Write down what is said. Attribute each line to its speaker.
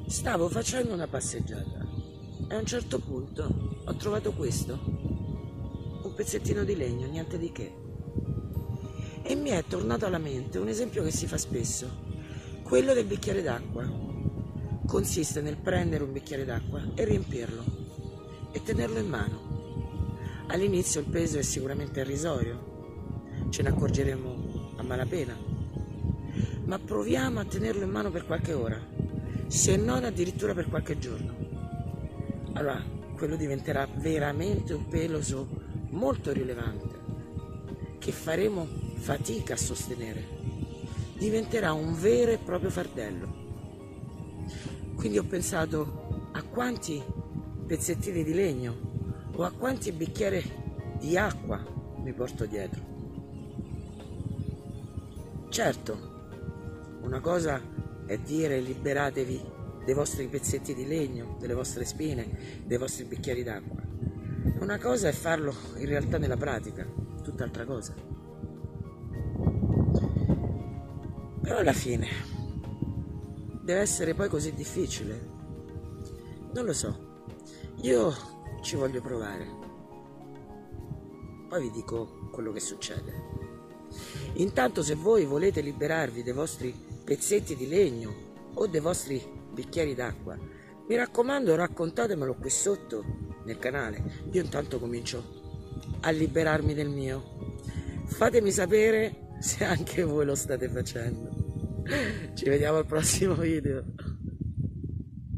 Speaker 1: Stavo facendo una passeggiata e a un certo punto ho trovato questo, un pezzettino di legno, niente di che. E mi è tornato alla mente un esempio che si fa spesso, quello del bicchiere d'acqua. Consiste nel prendere un bicchiere d'acqua e riempirlo e tenerlo in mano. All'inizio il peso è sicuramente irrisorio, ce ne accorgeremo a malapena, ma proviamo a tenerlo in mano per qualche ora, se non addirittura per qualche giorno. Allora quello diventerà veramente un peso molto rilevante che faremo fatica a sostenere, diventerà un vero e proprio fardello. Quindi ho pensato a quanti pezzettini di legno o a quanti bicchieri di acqua mi porto dietro. Certo, una cosa è dire liberatevi dei vostri pezzetti di legno, delle vostre spine, dei vostri bicchieri d'acqua. Una cosa è farlo in realtà nella pratica, tutt'altra cosa. Però alla fine deve essere poi così difficile? Non lo so, io ci voglio provare. Poi vi dico quello che succede. Intanto, se voi volete liberarvi dei vostri pezzetti di legno o dei vostri bicchieri d'acqua, mi raccomando, raccontatemelo qui sotto nel canale. Io intanto comincio a liberarmi del mio. Fatemi sapere se anche voi lo state facendo. Ci vediamo al prossimo video.